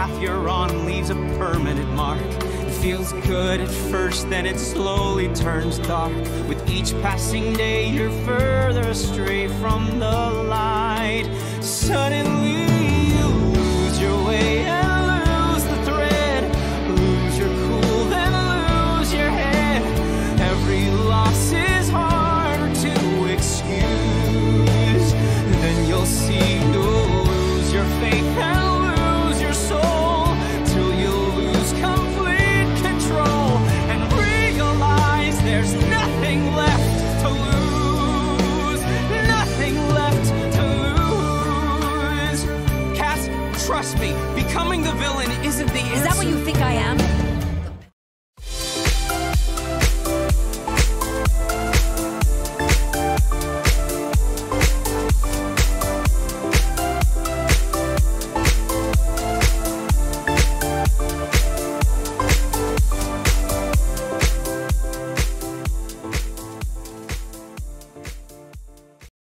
path you're on leaves a permanent mark. It feels good at first, then it slowly turns dark. With each passing day, you're further astray from the light. Suddenly, you lose your way and lose the thread. Lose your cool, then lose your head. Every loss is harder to excuse. Then you'll see you'll lose your faith and lose your soul, till you lose complete control and realize there's nothing left to lose. Nothing left to lose. Cass, trust me, becoming the villain isn't the answer. Is that what you think I am?